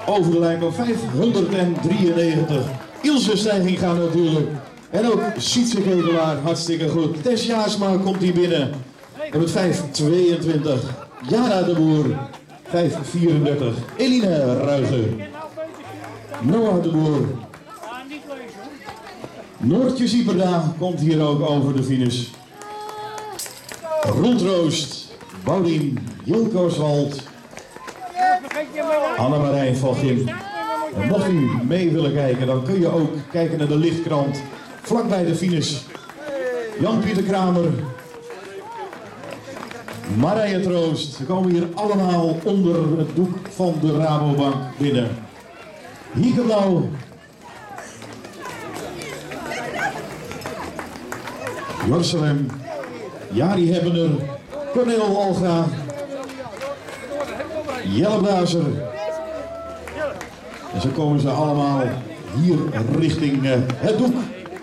over de lijn op 593. Ilse Stijging gaat natuurlijk. En ook Sietse Kegelaar, hartstikke goed. Tess Jaasma komt hier binnen. En met 522. Jana de Boer, 534. Eline Ruiger. Noah de Boer. Noortje Sieperda komt hier ook over de finish. Rondroost, Boudien, Jilke Oswald, Annemarijn van Gim. En mocht u mee willen kijken, dan kun je ook kijken naar de lichtkrant vlakbij de finish. Jan-Pieter Kramer, Marije Troost, ze komen hier allemaal onder het doek van de Rabobank binnen. Hieke Blauw, Jorselem, Jari Hebbener, Cornel Alga, Jelle Blazer. En zo komen ze allemaal hier richting het doek.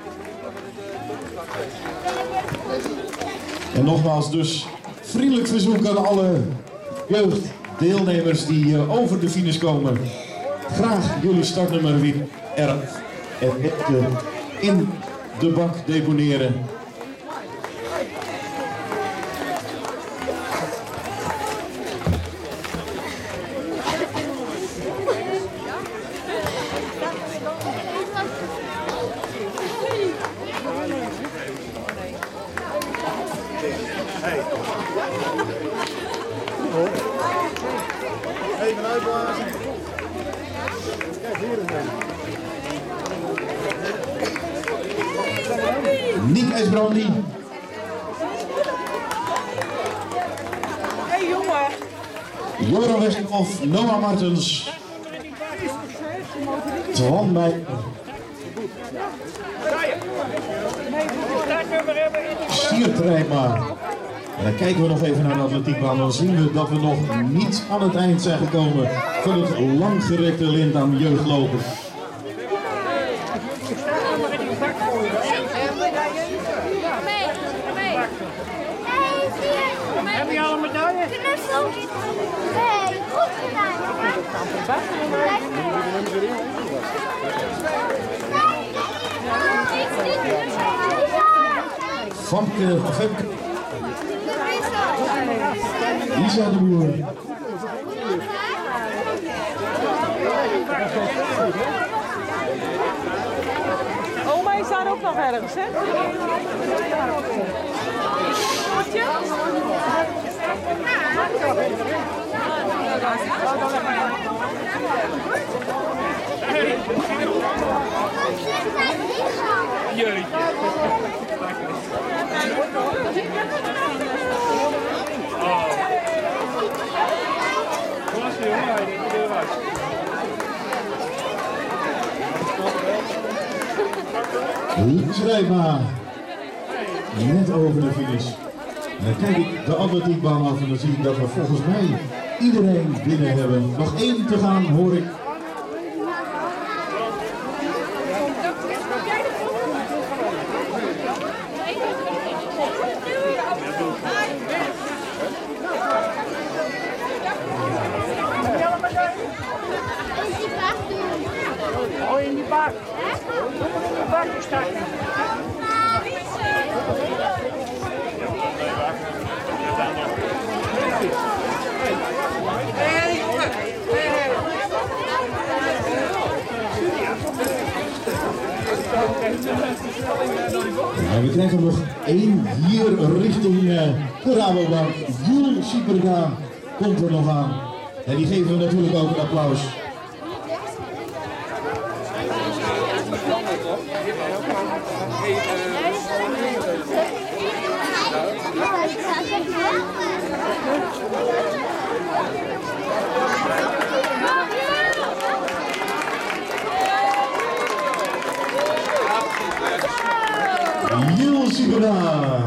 En nogmaals dus vriendelijk verzoek aan alle jeugddeelnemers die over de finish komen. Graag jullie startnummer weer in de bak deponeren. Even uitblazen. Kijk hier eens. Nick Esbrandi. Hey jongen. Joran Westhoff, Noah Martens. Twan Meijer. Siert Rijma. En dan kijken we nog even naar de atletiekbaan. Dan zien we dat we nog niet aan het eind zijn gekomen van het langgerekte lint aan jeugdlopen. Heb je al een medaille? Knuffel. Nee, goed Femke. Isa de Boer. Oma is daar ook nog ergens, hè? Schrijfma. Net over de finish. En dan kijk ik de atletiekbaan af en dan zie ik dat we volgens mij iedereen binnen hebben. Nog één te gaan hoor ik. Oh, in die bak. In die bak staat. En we krijgen nog één hier richting de Rabobank. Jules Sieperda komt er nog aan. En die geven we natuurlijk ook een applaus. Jules Sieperda.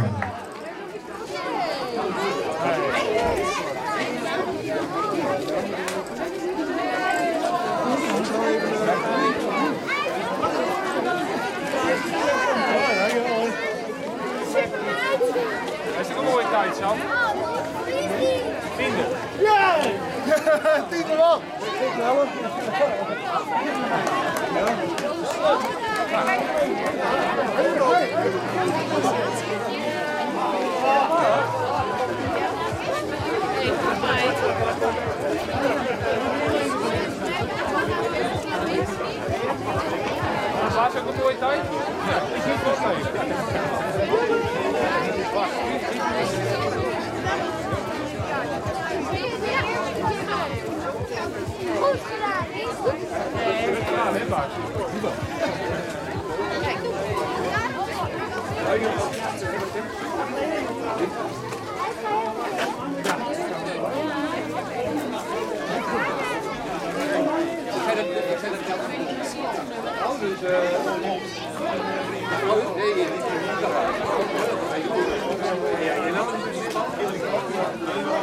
Dat is een mooie tijd, Sam. Vinden. Ja! Titel op! sneller. Laatst ook een mooie tijd? Ja, ik zit nog steeds. Goed gedaan, heel goed. Ja, hè, Bart? Dus